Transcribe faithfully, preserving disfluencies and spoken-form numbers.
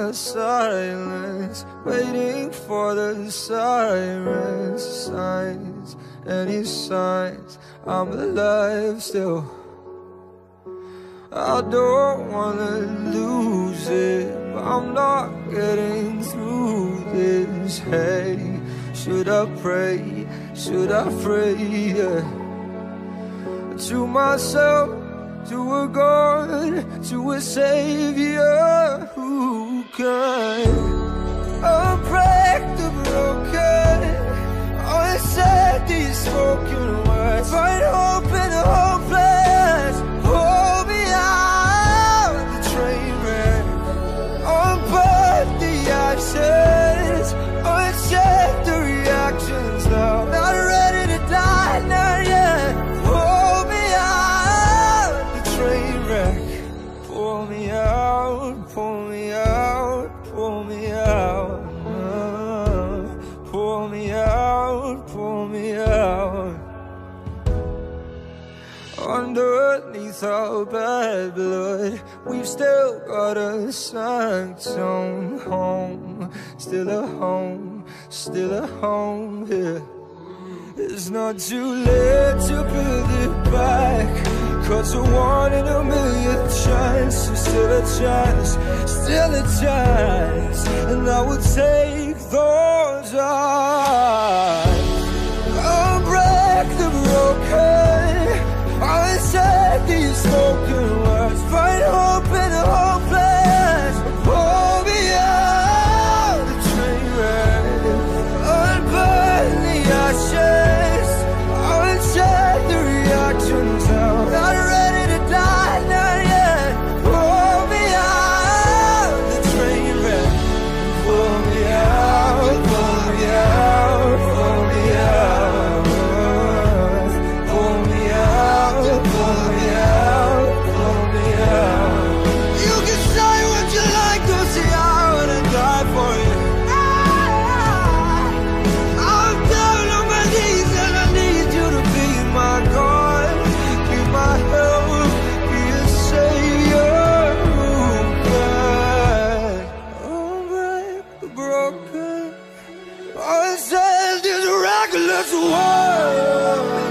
the silence, waiting for the sirens, signs, any signs I'm alive still. I don't wanna lose it, but I'm not getting through this. Hey, should I pray, should I pray, yeah, to myself, to a God, to a Savior who can unbreak the broken, unsaid these spoken words, find hope in the hopeless, hold me out the train wreck, unburn the ashes, uncheck the reactions now, not ready to die, not yet, hold me out the train wreck, pull me out, pull me out, pull me out, uh, pull me out, pull me out. Underneath our bad blood, we've still got a sanctum home, still a home, still a home here. It's not too late to build it back, cause a one in a million chance, still a chance, still a chance, and I will take those odds. Unbreak the broken, unsaid these spoken words, find hope in the hopeless, pull me out the train wreck, unburn the ashes, uncheck the reactions now, not ready to die, not yet, pull me out the train wreck, pull me out, pull me out, pull me out, pull me out, pull me out, pull me out. You can say what you like, don't say I wanna die for you. I'm down on my knees and I need you to be my God, be my help, be a savior who can unbreak the broken, unsaid this reckless world.